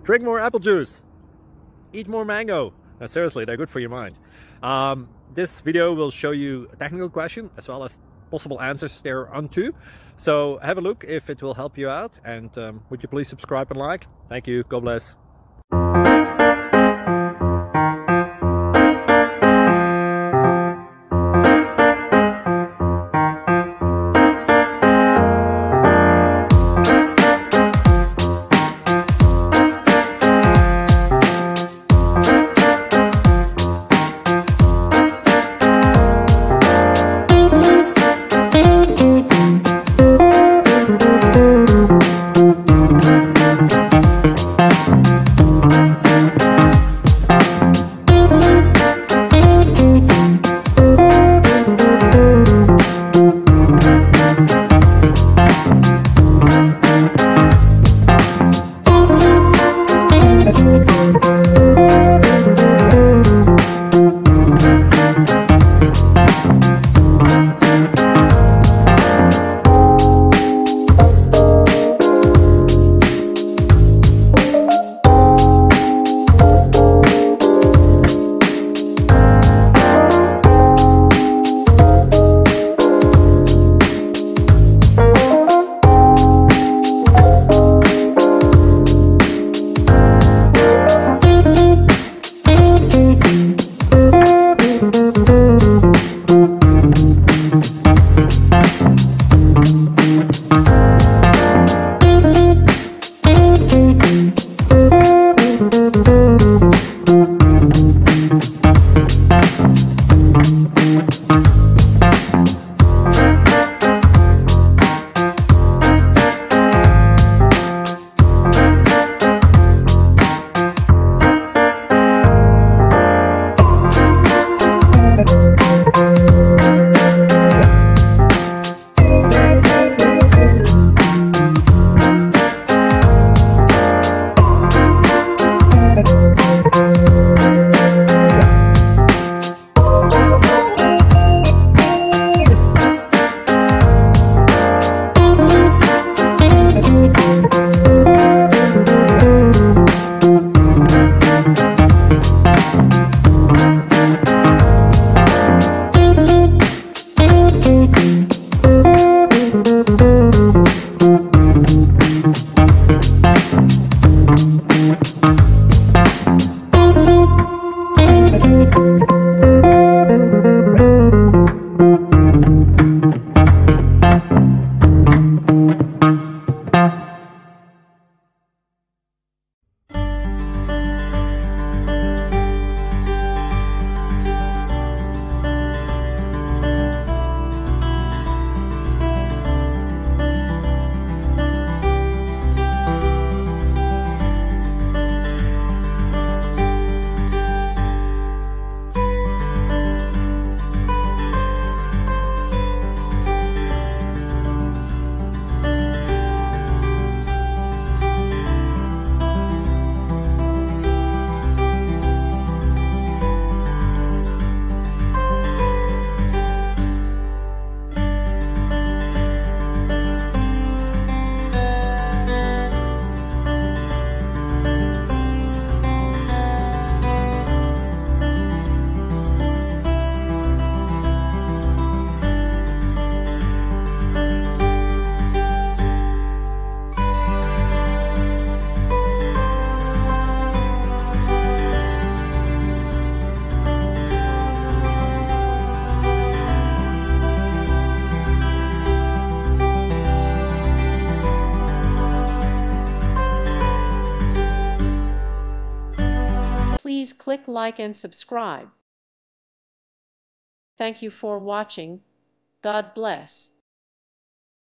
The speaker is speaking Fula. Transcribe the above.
drink more apple juice, eat more mango. Now, seriously, they're good for your mind. This video will show you a technical question as well as possible answers thereunto. So have a look if it will help you out, and would you please subscribe and like? Thank you. God bless. Please click like and subscribe. Thank you for watching. God bless.